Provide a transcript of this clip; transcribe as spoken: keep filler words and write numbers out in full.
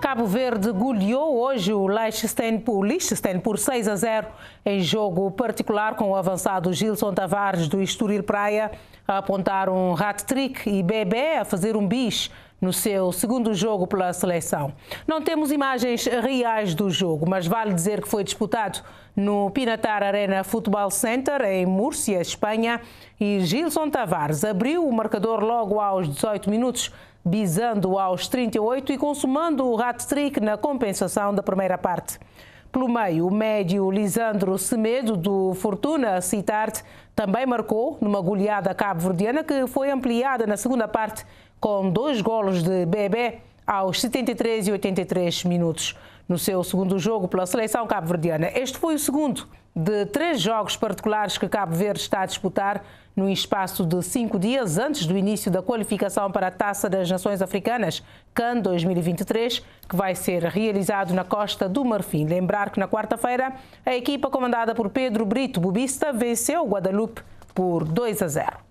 Cabo Verde goleou hoje o Liechtenstein por, Liechtenstein por seis a zero em jogo particular, com o avançado Gilson Tavares do Estoril Praia a apontar um hat-trick e Bebé a fazer um bis no seu segundo jogo pela seleção. Não temos imagens reais do jogo, mas vale dizer que foi disputado no Pinatar Arena Football Center, em Múrcia, Espanha, e Gilson Tavares abriu o marcador logo aos dezoito minutos, bisando aos trinta e oito e consumando o hat-trick na compensação da primeira parte. Pelo meio, o médio Lisandro Semedo, do Fortuna Sittard, também marcou numa goleada cabo-verdiana que foi ampliada na segunda parte com dois golos de Bebé aos setenta e três e oitenta e três minutos. No seu segundo jogo pela seleção cabo-verdiana. Este foi o segundo de três jogos particulares que Cabo Verde está a disputar num espaço de cinco dias antes do início da qualificação para a Taça das Nações Africanas, CAN dois mil e vinte e três, que vai ser realizado na Costa do Marfim. Lembrar que na quarta-feira a equipa comandada por Pedro Brito Bubista venceu o Guadalupe por dois a zero.